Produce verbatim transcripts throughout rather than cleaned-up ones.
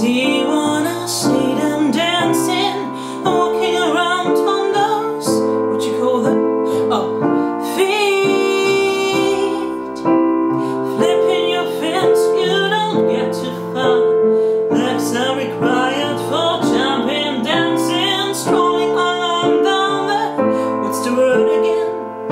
Do you wanna see them dancing, walking around on those, what you call them, oh, feet? Flipping your fins, you don't get too far. Legs are required for jumping, dancing, strolling along down the, what's the word again?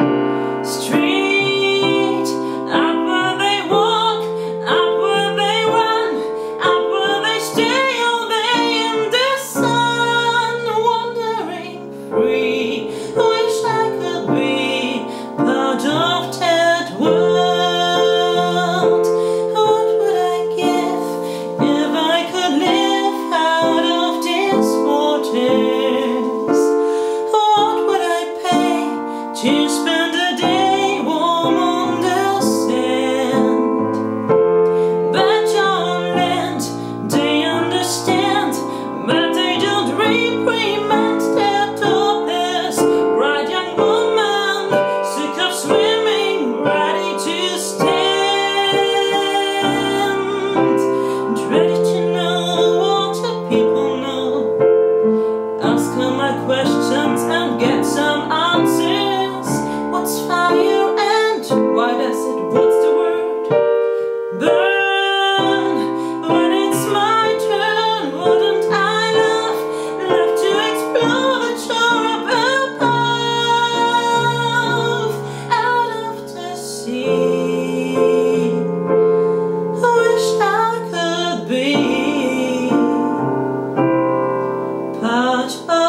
Street. Up where they walk, up where they run, up where they stay all day in the sun, wandering free. Wish I could be part of that world. What would I give if I could live out of these waters? What would I pay to spend a day warm on the sand? Bet on land, they understand, but they don't reprimand their topless, bright young woman, sick of swimming, ready to stand, ready to know what the people know. Ask her my questions and get some answers. What's fire and why does it, what's the word? Burn. When it's my turn, wouldn't I love, love to explore the shore up above, out of the sea? Wish I could be part of